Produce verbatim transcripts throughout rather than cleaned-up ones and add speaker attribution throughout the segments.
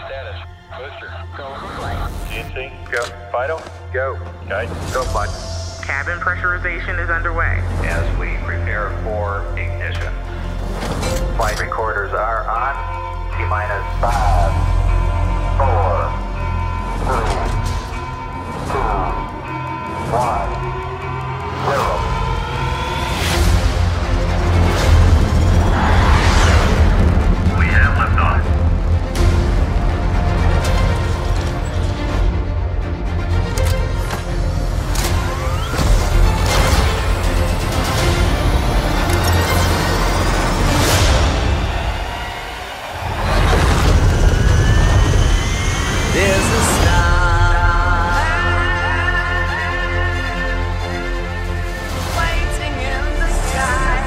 Speaker 1: status. Booster, go.
Speaker 2: G N C, go. Fido, go. Okay,
Speaker 3: Go, bud.
Speaker 4: Cabin pressurization is underway.
Speaker 3: As we prepare for ignition. Flight recorders are on. T-minus five, four, three, two, one, zero. We have liftoff.
Speaker 5: There's a star waiting in the sky.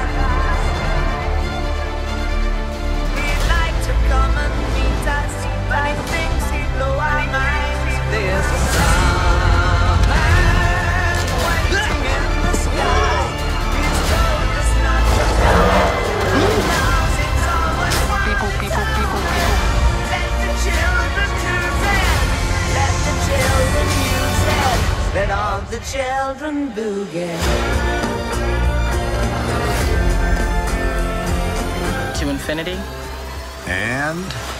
Speaker 5: He'd like to come and meet us, but he thinks he'd blow our minds. There's a star waiting in the sky. He's told us not to go. Now it's always one. People, people, people, people. Let the children choose it. Let the children use it. Let all the children boogie.
Speaker 4: To infinity
Speaker 6: And